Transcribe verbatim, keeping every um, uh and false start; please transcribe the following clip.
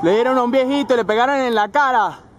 Le dieron a un viejito y le pegaron en la cara.